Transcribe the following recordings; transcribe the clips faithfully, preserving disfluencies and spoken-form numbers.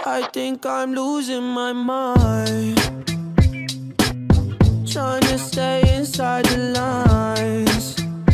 I think I'm losing my mind, trying to stay inside the lines.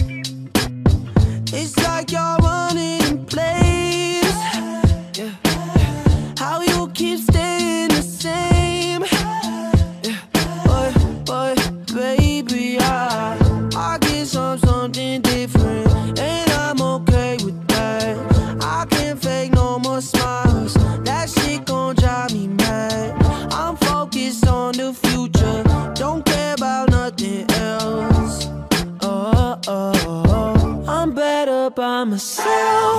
It's like you're running in place. Yeah. How you keep staying the same. Yeah. But, but baby, I, I guess I'm something different, and I'm okay with that. I can't fake no more smiles. That shit gon' drive me mad. I'm focused on the future, don't care about nothing else. Oh, oh, oh. I'm better by myself.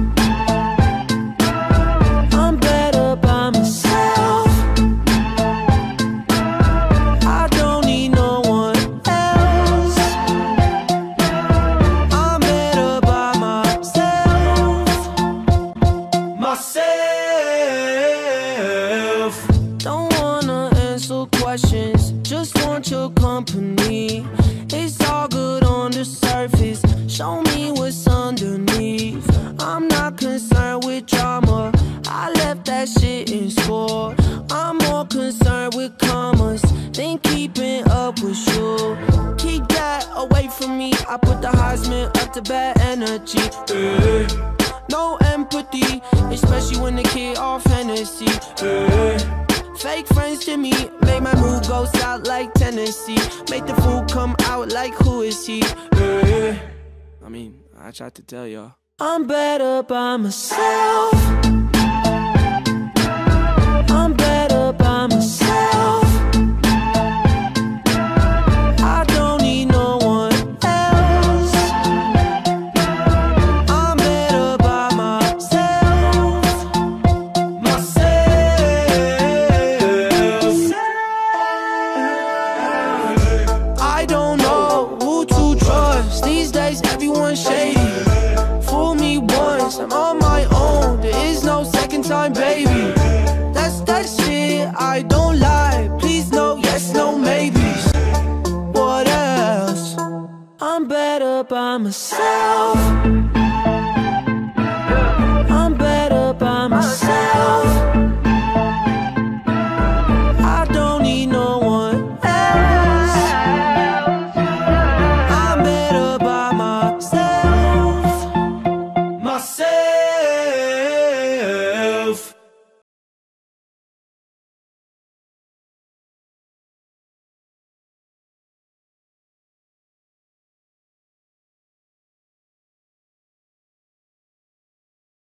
I'm better by myself. I don't need no one else. I'm better by myself. Myself. Don't wanna answer questions, just want your company. It's all good on the surface, show me what's underneath. I'm not concerned with drama, I left that shit in school. I'm more concerned with commas than keeping up with you. Keep that away from me, I put the Heisman up to bad energy. eh. No empathy, especially when the kid off Hennessy. eh. Fake friends to me, make my mood go south like Tennessee. Make the food come out like who is he? eh. I mean, I tried to tell y'all. I'm better by myself.